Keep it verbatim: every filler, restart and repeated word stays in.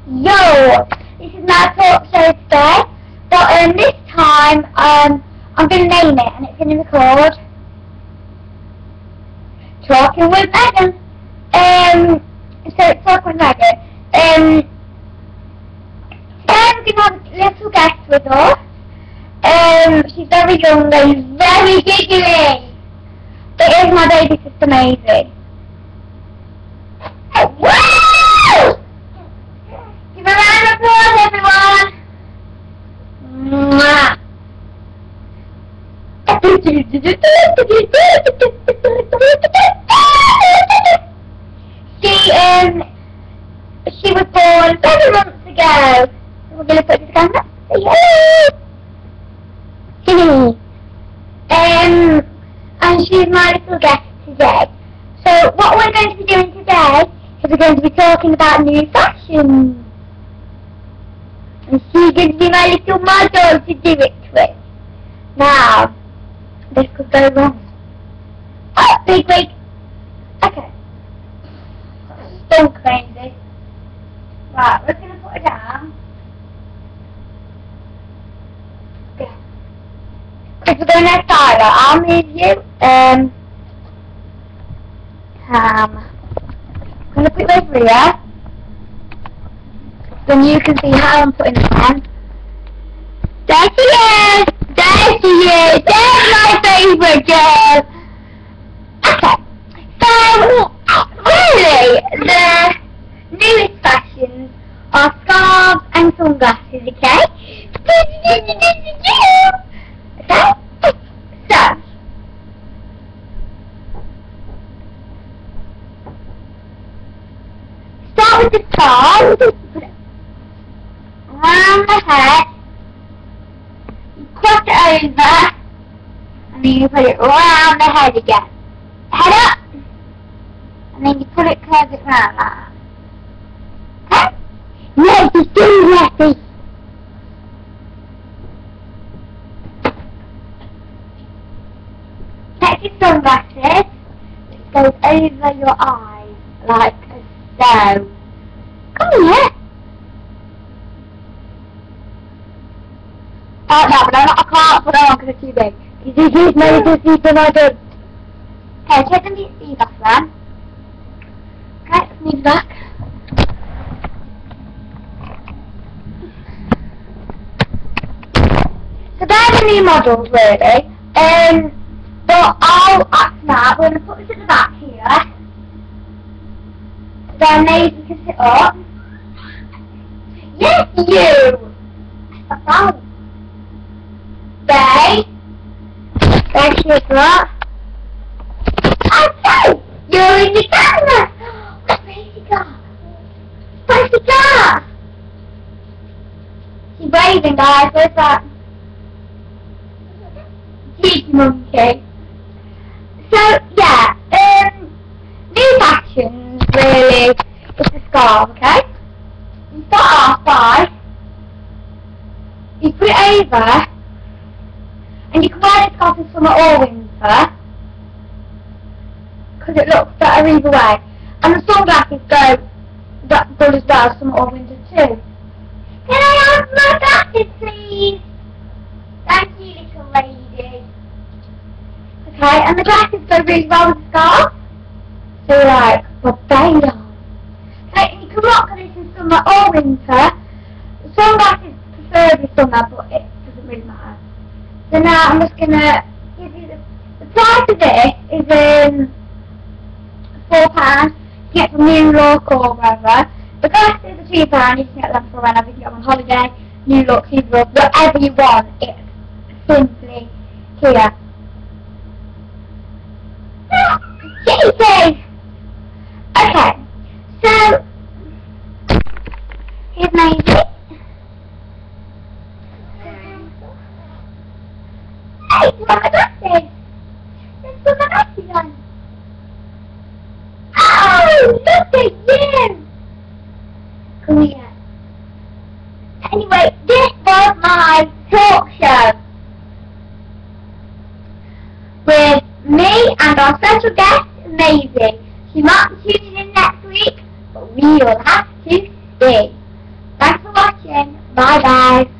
Yo, this is my talk show today, but um, this time um, I'm going to name it and it's going to record Talking with Megan. Um, so it's Talking with Megan. Um, today we're going to have a little guest with us. Um, she's very young and very giggly. It is my baby sister Maisie. Woo! Give a round of applause, everyone! Mwah. She, um, she was born seven months ago. We're going to put this camera. Yay! um, and she's my little guest today. So what we're going to be doing today is we're going to be talking about new fashions. And she's going to be my little model to do it with. Now, this could go wrong. Oh, big wig. Okay. Stunk crazy. Right, we're going to put it down. Okay. Because we're going to start it, I'll move you. Um, um, I'm going to put it over here. Then you can see how I'm putting it on. There she is! There she is! There's my favourite girl! Okay, so, really, the newest fashions are scarves and sunglasses, okay? Okay? So, start with the scarf. Around the head, you cross it over, and then you put it around the head again. Head up, and then you put it, curve it round like that. Okay? No, it's too messy. Take your sunglasses, it goes over your eyes, like so. Come here. Oh no, but I, I can't put it on because it's too big. This is my little sister, my dad. Okay, take them these off then. Okay, let's move back. So they're the new models really. Um, but I'll, after that, we're going to put this at the back here. Then maybe you can sit up. Yes, you! I found Bay. There she is, what? Okay! You're in the camera! Where's she gone? Where's she gone? She's waving, guys. Where's that? Cheeky monkey. So, yeah. Um, new fashions, really, is the scarf, okay? You start off by, you put it over, and you can wear this scarf in summer or winter, because it looks better either way. And the sunglasses go that good as well, summer or winter too. Can I have my glasses, please? Thank you, little lady. Okay, and the glasses go really well with the scarf. So like, Barbados. Okay, and you can rock this in summer or winter. The sunglasses preferably summer, but it doesn't really matter. So now I'm just gonna give you the, the price of this is um four pounds. You can get from New Look or wherever. The glasses are two pounds. You can get them for whenever you go on holiday. New Look, New Look, whatever you want. It's simply here. Kitty! Okay, so here's Maisie. Hey, put on my glasses! Let's put my glasses on! Oh, look at you! Come here. Anyway, this was my talk show with me and our special guest, Maisie. She might be tuning in next week, but we will have to see. watching. Bye, guys.